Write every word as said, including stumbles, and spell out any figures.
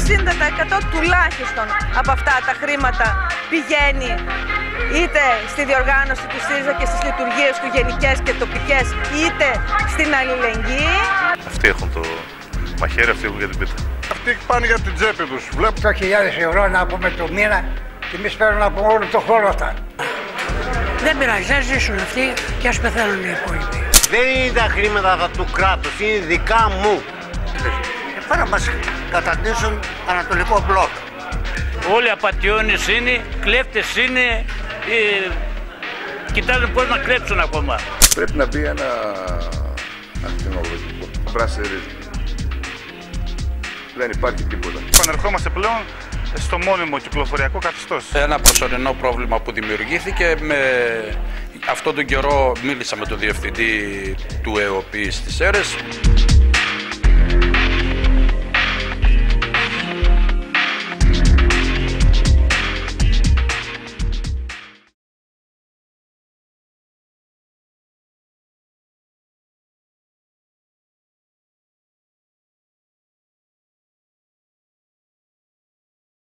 εξήντα τοις εκατό τουλάχιστον από αυτά τα χρήματα πηγαίνει είτε στη διοργάνωση του ΣΥΡΙΖΑ και στις λειτουργίες του γενικές και τοπικές, είτε στην αλληλεγγύη. Αυτοί έχουν το μαχαίρι, αυτοί έχουν για την πίτα. Αυτοί πάνε για την τσέπη τους. Βλέπω οκτώ χιλιάδες ευρώ να πούμε το μήνα και εμείς παίρνουμε από όλο το χρόνο αυτά. Δεν πειράζει, ας ζήσουν αυτοί και ας πεθαίνουν οι υπόλοιποι. Δεν είναι τα χρήματα αυτά του κράτους, είναι δικά μου. Πάρα να μας καταντήσουν ανατολικό μπλοκ. Όλοι απατιώνες είναι, κλέφτες είναι, ε, κοιτάζουν πώς να κλέψουν ακόμα. πρέπει να μπει ένα ακτινολογικό μπρασερίσμα. Δεν υπάρχει τίποτα. Επανερχόμαστε πλέον στο μόνιμο κυκλοφοριακό καθεστώς. Ένα προσωρινό πρόβλημα που δημιουργήθηκε. Με αυτόν τον καιρό μίλησα με τον διευθυντή του ΕΟΠΗ στις Σέρρες.